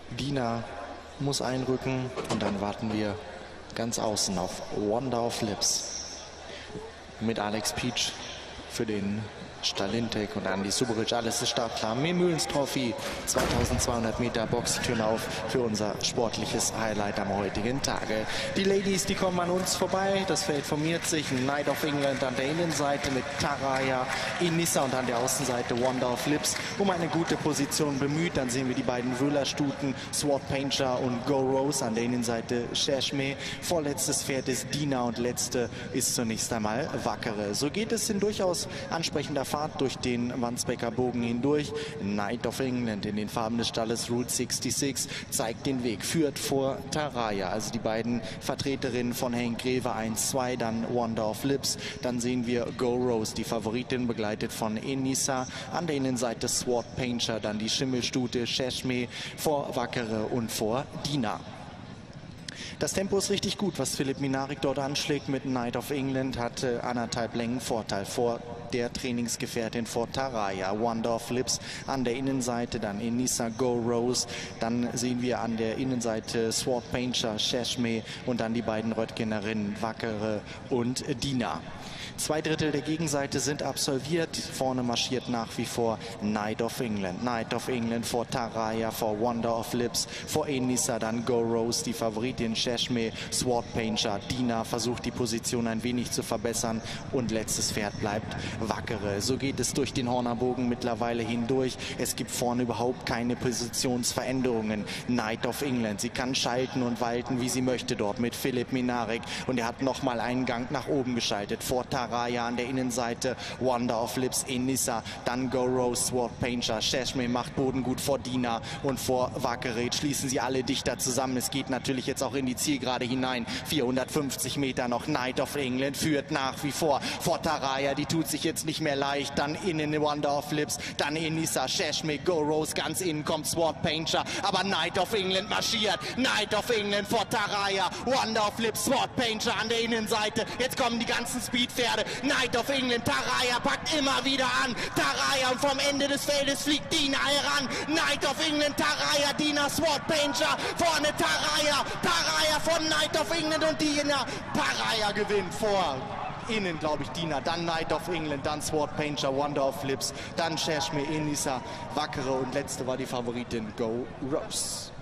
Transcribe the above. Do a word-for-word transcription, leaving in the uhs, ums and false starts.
Dina muss einrücken und dann warten wir ganz außen auf Wonder of Lips mit Alex Pietsch für den Stalintek und Andi Suboric. Alles ist startklar. Mühlens Trophy, zweitausendzweihundert Meter, Boxtüren auf für unser sportliches Highlight am heutigen Tage. Die Ladies, die kommen an uns vorbei. Das Feld formiert sich. Knight of England an der Innenseite mit Taraya, Inissa und an der Außenseite Wonder of Lips um eine gute Position bemüht. Dann sehen wir die beiden Wöhler-Stuten, Sword Painter und Go Rose an der Innenseite Cheshme. Vorletztes Pferd ist Dina und letzte ist zunächst einmal Wackere. So geht es in durchaus ansprechender Fahrt durch den Wandsbeker Bogen hindurch. Knight of England in den Farben des Stalles Route sechsundsechzig zeigt den Weg, führt vor Taraya, also die beiden Vertreterinnen von Henk Greve eins zwei, dann Wonder of Lips, dann sehen wir Go Rose, die Favoritin, begleitet von Inissa, an der Innenseite Sword Painter, dann die Schimmelstute Cheshme, vor Wackere und vor Dina. Das Tempo ist richtig gut, was Philipp Minarik dort anschlägt mit Knight of England, hat äh, anderthalb Längen Vorteil vor der Trainingsgefährtin, vor Taraya. Wonder of Lips an der Innenseite, dann Inissa, Go Rose, dann sehen wir an der Innenseite Sword Painter, Cheshme und dann die beiden Röttgenerinnen Wackere und Dina. Zwei Drittel der Gegenseite sind absolviert. Vorne marschiert nach wie vor Knight of England. Knight of England vor Taraya, vor Wonder of Lips, vor Inissa, dann Go Rose, die Favoritin Cheshme, Sword Painter. Dina versucht die Position ein wenig zu verbessern und letztes Pferd bleibt Wackere. So geht es durch den Hornerbogen mittlerweile hindurch. Es gibt vorne überhaupt keine Positionsveränderungen. Knight of England, sie kann schalten und walten, wie sie möchte dort mit Philipp Minarik. Und er hat nochmal einen Gang nach oben geschaltet. Vor Taraya an der Innenseite, Wonder of Lips, Inissa, dann Go Rose, Sword Painter. Cheshme macht Boden gut vor Dina und vor Wackere. Jetzt schließen sie alle dichter zusammen. Es geht natürlich jetzt auch in die Zielgerade hinein. vierhundertfünfzig Meter noch. Knight of England führt nach wie vor vor Taraya. Die tut sich jetzt nicht mehr leicht. Dann innen Wonder of Lips, dann Inissa, Cheshme, Go Rose. Ganz innen kommt Sword Painter. Aber Knight of England marschiert. Knight of England vor Taraya. Wonder of Lips, Sword Painter an der Innenseite. Jetzt kommen die ganzen Speedpferde. Knight of England, Taraya packt immer wieder an. Taraya und vom Ende des Feldes fliegt Dina heran. Knight of England, Taraya, Dina, Sword Painter. Vorne Taraya. Taraya von Knight of England und Dina. Taraya gewinnt vor. Innen, glaube ich, Dina, dann Knight of England, dann Sword Painter, Wonder of Lips, dann Cheshme, Inissa, Wackere und letzte war die Favoritin Go Rose.